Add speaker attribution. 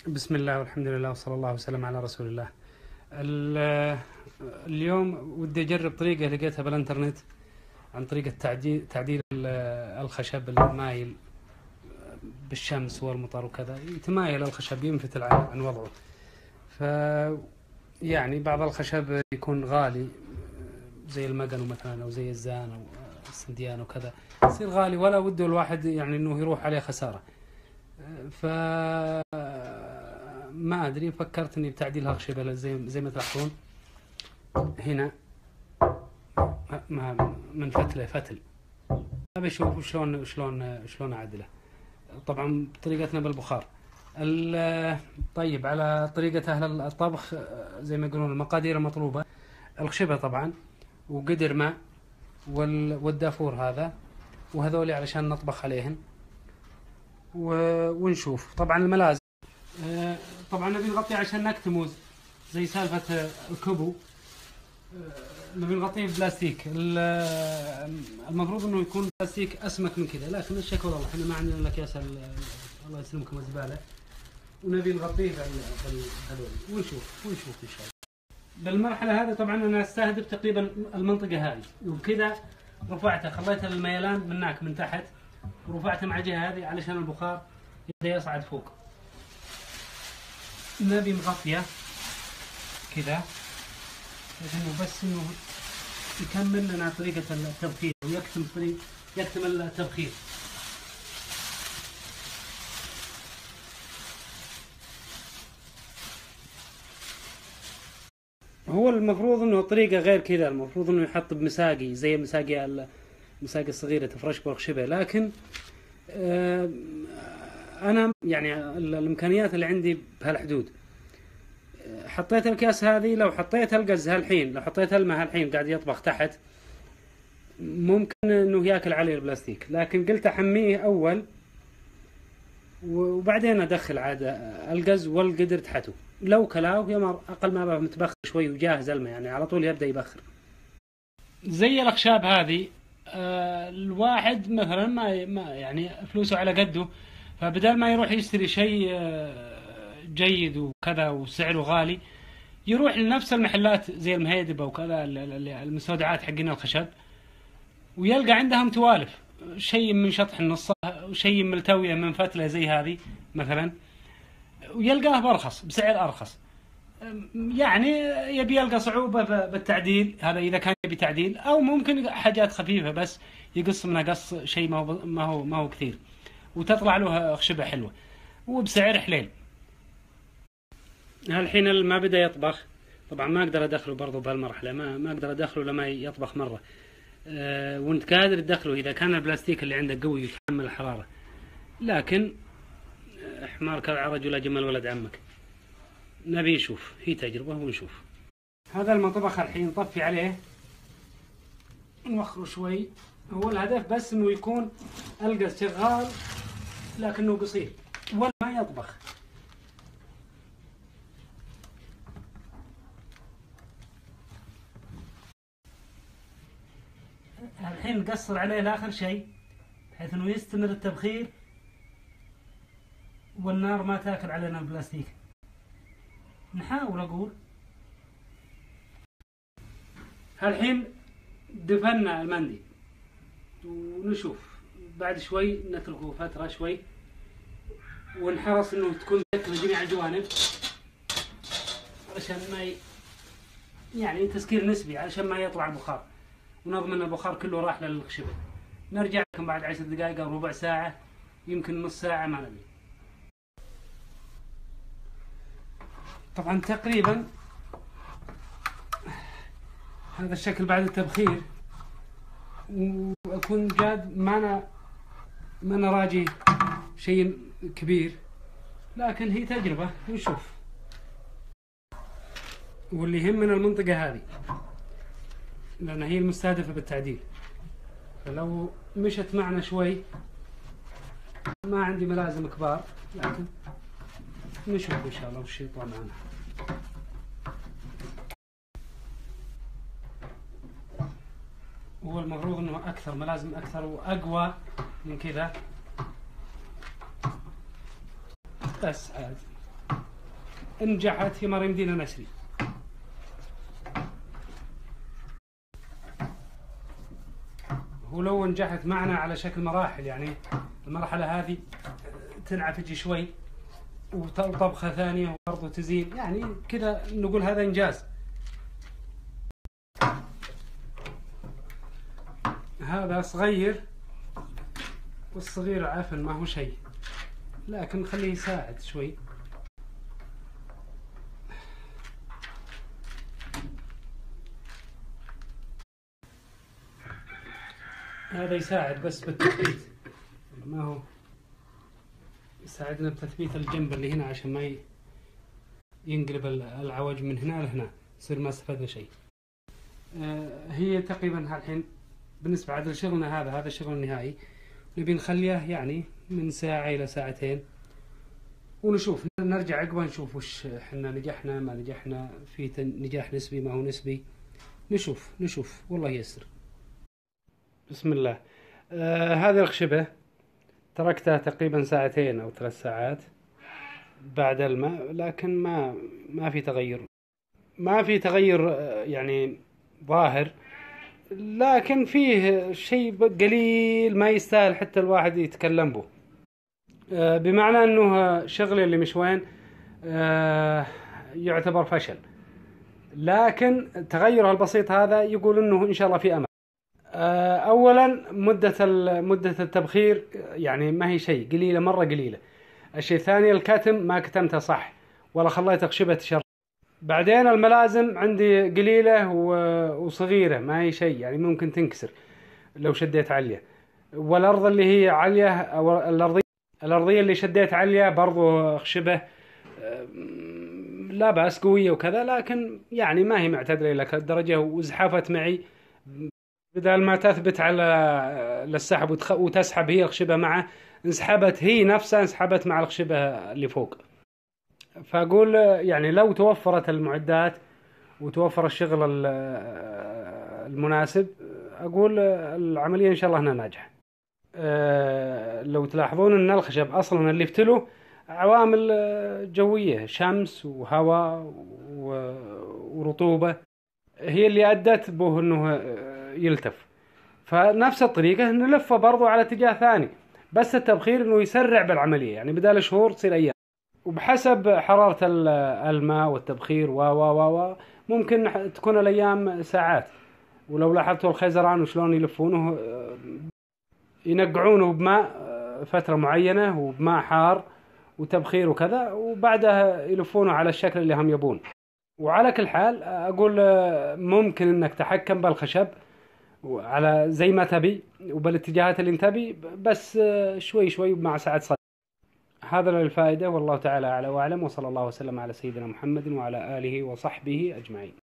Speaker 1: بسم الله والحمد لله وصلى الله وسلم على رسول الله. اليوم ودي أجرب طريقة لقيتها بالإنترنت عن طريقة تعديل الخشب المايل بالشمس والمطر وكذا، يتمايل الخشب ينفتل عن وضعه. ف يعني بعض الخشب يكون غالي زي المقن مثلا أو زي الزان أو السنديان وكذا، يصير غالي ولا وده الواحد يعني إنه يروح عليه خسارة. ف ما أدري، فكرت إني بتعديل هالخشبة زي ما تلاحظون هنا من فتل. أبي أشوف شلون أعدله. طبعا بطريقتنا بالبخار. طيب على طريقة أهل الطبخ زي ما يقولون المقادير المطلوبة: الخشبة طبعا، وقدر ماء، والدافور هذا، وهذولي علشان نطبخ عليهن. ونشوف طبعا الملازم. طبعا نبي نغطيه عشان نكتمه زي سالفة الكبو. نبي نغطيه ببلاستيك. المفروض انه يكون بلاستيك اسمك من كذا، لكن الشكوى والله احنا ما عندنا الا اكياس الله يسلمكم الزبالة، ونبي نغطيه بهذول. ونشوف ان شاء الله. بالمرحلة هذه طبعا انا استهدف تقريبا المنطقة هذه، وبكذا رفعته، خليت الميلان من تحت، ورفعته مع الجهة هذه علشان البخار يبدأ يصعد فوق. نبي مغطية كذا بس انه يكمل لنا طريقة التبخير ويكتم التبخير. هو المفروض انه طريقة غير كذا، المفروض انه يحط بمساقي زي المساقي الصغيرة تفرش بالخشبة، لكن انا يعني الامكانيات اللي عندي بهالحدود. حطيت الكاس هذه، لو حطيت القز هالحين، لو حطيت الماء هالحين قاعد يطبخ تحت، ممكن انه ياكل عليه البلاستيك، لكن قلت احميه اول وبعدين ادخل عاد القز والقدر تحته. لو كلاه يمر اقل ما متبخر شوي وجاهز الماء، يعني على طول يبدا يبخر. زي الاخشاب هذه، الواحد مثلا ما يعني فلوسه على قده، فبدل ما يروح يشتري شيء جيد وكذا وسعره غالي، يروح لنفس المحلات زي المهيدبة وكذا، المستودعات حقين الخشب، ويلقى عندهم توالف، شيء من شطح النص وشيء ملتوية من فتلة زي هذه مثلا، ويلقاه برخص بسعر أرخص. يعني يبي يلقى صعوبة بالتعديل هذا إذا كان يبي تعديل، أو ممكن حاجات خفيفة بس يقص منها قص شيء ما هو كثير، وتطلع له خشبة حلوة وبسعر حليل. الحين ما بدأ يطبخ، طبعا ما اقدر ادخله برضو بهالمرحله، ما اقدر ادخله لما يطبخ مره. وانت قادر تدخله اذا كان البلاستيك اللي عندك قوي يتحمل الحراره، لكن حمار كرع رجل اجمل ولد عمك. نبي نشوف، هي تجربه ونشوف. هذا المطبخ الحين نطفي عليه، نوخره شوي. هو الهدف بس انه يكون القز شغال لكنه قصير ولا ما يطبخ. الحين نقصر عليه لاخر شيء بحيث انه يستمر التبخير والنار ما تاكل علينا البلاستيك. نحاول اقول. الحين دفنا المندي، ونشوف بعد شوي نتركه فترة شوي، ونحرص انه تكون من جميع الجوانب علشان ما يعني تسكير نسبي علشان ما يطلع البخار، ونضمن البخار كله راح للخشبة. نرجع لكم بعد 10 دقائق أو ربع ساعة، يمكن نص ساعة، ما ندري. طبعا تقريبا هذا الشكل بعد التبخير، وأكون جاد، ما أنا راجي شيء كبير، لكن هي تجربة ونشوف. واللي يهمنا المنطقة هذه لأن هي المستهدفة بالتعديل، فلو مشت معنا شوي ما عندي ملازم كبار، لكن نشوف إن شاء الله وش يطلع معنا. هو المفروض إنه أكثر ملازم أكثر وأقوى من كذا، بس عادي. نجحت يمر يمدينا نشري. ولو نجحت معنا على شكل مراحل، يعني المرحلة هذه تنعفج شوي وطبخة ثانية وبرضه تزين، يعني كذا نقول هذا إنجاز. هذا صغير، والصغير عفن ما هو شيء، لكن خليه يساعد شوي. هذا يساعد بس بالتثبيت، ما هو يساعدنا بتثبيت الجنب اللي هنا عشان ما ينقلب العوج من هنا لهنا، يصير ما استفدنا شيء. هي تقريبا الحين بالنسبة عاد لشغلنا هذا الشغل النهائي، نبي نخليه يعني من ساعة إلى ساعتين، ونشوف نرجع عقبه نشوف وش احنا نجحنا ما نجحنا، في نجاح نسبي ما هو نسبي، نشوف والله ييسر. بسم الله. هذه الخشبة تركتها تقريبا ساعتين أو 3 ساعات بعد الماء، لكن ما في تغير، يعني ظاهر، لكن فيه شيء قليل ما يستاهل حتى الواحد يتكلم به. بمعنى أنه شغلي اللي مش وين يعتبر فشل، لكن تغيره البسيط هذا يقول أنه إن شاء الله في أمل. أولا مدة التبخير يعني ما هي شيء قليلة، مرة قليلة. الشيء الثاني الكتم ما كتمته صح ولا خليت خشبة شر. بعدين الملازم عندي قليلة وصغيرة ما هي شيء، يعني ممكن تنكسر لو شديت عليها. والأرض اللي هي عالية أو الأرضية اللي شديت عليها برضو خشبة لا بأس قوية وكذا، لكن يعني ما هي معتدلة إلى الدرجة، وزحفت معي بدل ما تثبت على السحب وتسحب هي الخشبة معه، انسحبت هي نفسها، انسحبت مع الخشبة اللي فوق. فأقول يعني لو توفرت المعدات وتوفر الشغل المناسب، أقول العملية إن شاء الله هنا ناجحة. لو تلاحظون أن الخشب أصلا اللي فتله عوامل جوية، شمس وهواء ورطوبة، هي اللي أدت به أنه يلتف. فنفس الطريقة نلفه برضو على اتجاه ثاني، بس التبخير أنه يسرع بالعملية، يعني بدال شهور تصير أيام، وبحسب حرارة الماء والتبخير ممكن تكون الأيام ساعات. ولو لاحظتوا الخيزران وشلون يلفونه، ينقعونه بماء فترة معينة وبماء حار وتبخير وكذا، وبعدها يلفونه على الشكل اللي هم يبون. وعلى كل حال أقول ممكن أنك تحكم بالخشب على زي ما تبي وبالاتجاهات اللي تبي، بس شوي مع سعة صدر. هذا للفائدة، والله تعالى أعلى وأعلم، وصلى الله وسلم على سيدنا محمد وعلى آله وصحبه أجمعين.